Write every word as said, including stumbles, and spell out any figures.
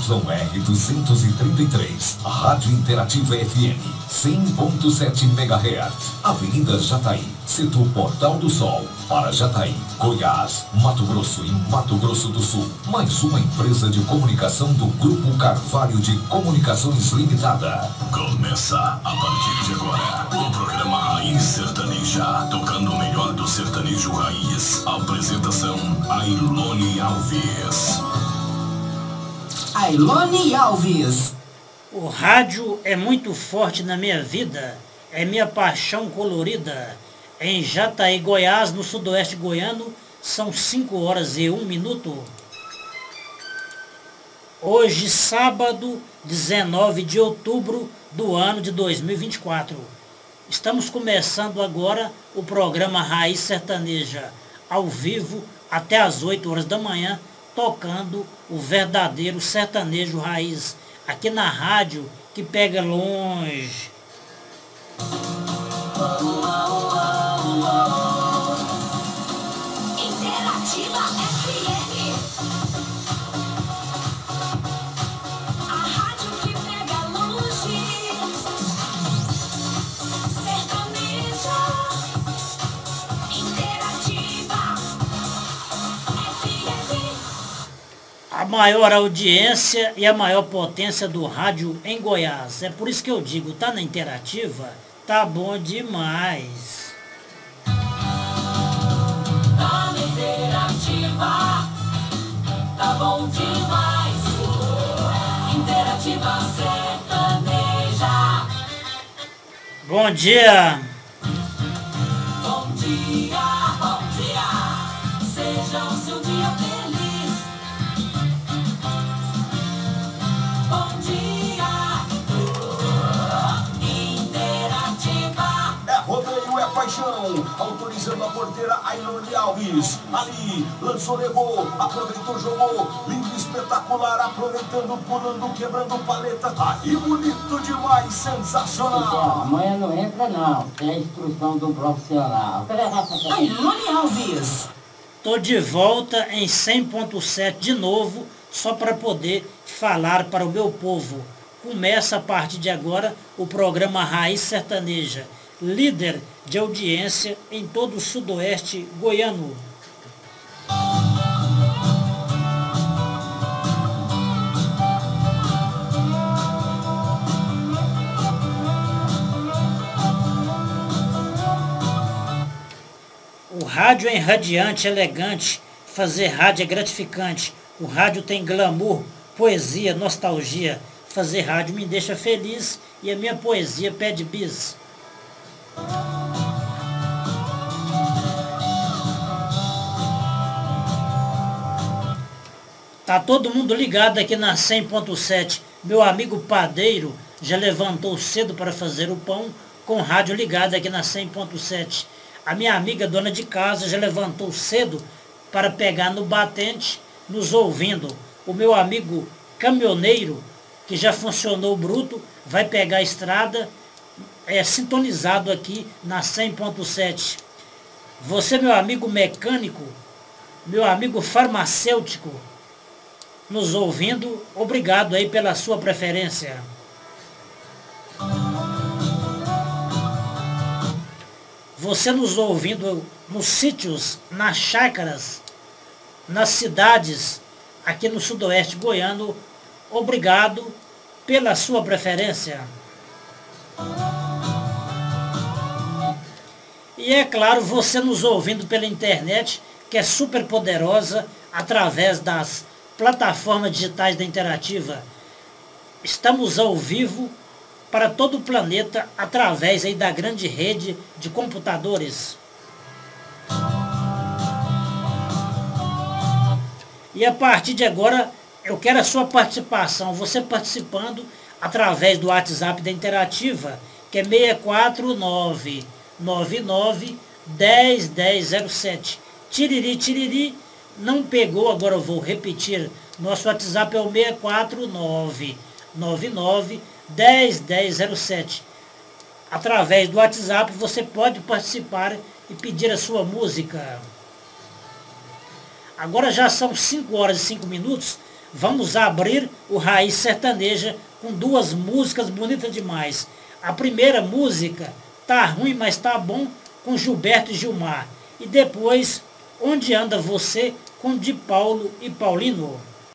R duzentos e trinta e três, Rádio Interativa F M, cem ponto sete megahertz, Avenida Jataí, setor Portal do Sol, para Jataí, Goiás, Mato Grosso e Mato Grosso do Sul. Mais uma empresa de comunicação do Grupo Carvalho de Comunicações Limitada. Começa a partir de agora o programa Raiz Sertaneja, tocando o melhor do sertanejo raiz. Apresentação: Ailone Alves. Ailone Alves. O rádio é muito forte na minha vida, é minha paixão colorida. Em Jataí, Goiás, no sudoeste goiano, são cinco horas e um minuto. Hoje, sábado, dezenove de outubro do ano de dois mil e vinte e quatro. Estamos começando agora o programa Raiz Sertaneja, ao vivo, até às oito horas da manhã, tocando o verdadeiro sertanejo raiz, aqui na rádio que pega longe. Interativa F M, a rádio que pega longe. Sertaneja, Interativa F M. A maior audiência e a maior potência do rádio em Goiás. É por isso que eu digo, tá na Interativa, tá bom demais. Tá na Interativa, tá bom demais. Interativa Sertaneja. Bom dia. Bom dia, bom dia. Seja o seu dia feliz. Bom dia, Interativa. É rodeio, é paixão. Autorizando a porteira Ailone Alves. Ali, lançou, levou, aproveitou, jogou. Lindo, espetacular, aproveitando, pulando, quebrando paleta. Aí, bonito demais, sensacional. Amanhã não entra não, é a instrução do profissional. Ailone Alves. Tô de volta em cem ponto sete de novo, só para poder falar para o meu povo. Começa a partir de agora o programa Raiz Sertaneja, líder de audiência em todo o sudoeste goiano. O rádio é irradiante, elegante, fazer rádio é gratificante. O rádio tem glamour, poesia, nostalgia. Fazer rádio me deixa feliz e a minha poesia pede bis. Tá todo mundo ligado aqui na cem ponto sete. Meu amigo padeiro já levantou cedo para fazer o pão com rádio ligado aqui na cem ponto sete. A minha amiga dona de casa já levantou cedo para pegar no batente, nos ouvindo. O meu amigo caminhoneiro, que já funcionou bruto, vai pegar a estrada, é sintonizado aqui na cem ponto sete. Você, meu amigo mecânico, meu amigo farmacêutico, nos ouvindo, obrigado aí pela sua preferência. Você nos ouvindo nos sítios, nas chácaras, nas cidades, aqui no sudoeste goiano, obrigado pela sua preferência. E é claro, você nos ouvindo pela internet, que é super poderosa, através das plataformas digitais da Interativa. Estamos ao vivo para todo o planeta, através aí da grande rede de computadores. E a partir de agora, eu quero a sua participação, você participando através do WhatsApp da Interativa, que é seis quatro nove, nove nove, um zero, um zero zero sete. Tiriri, tiriri, não pegou, agora eu vou repetir. Nosso WhatsApp é o seis quatro nove, nove nove, um zero, um zero zero sete. Através do WhatsApp você pode participar e pedir a sua música. Agora já são cinco horas e cinco minutos. Vamos abrir o Raiz Sertaneja com duas músicas bonitas demais. A primeira música, Tá Ruim, Mas Tá Bom, com Gilberto e Gilmar. E depois, Onde Anda Você, com Di Paulo e Paulino.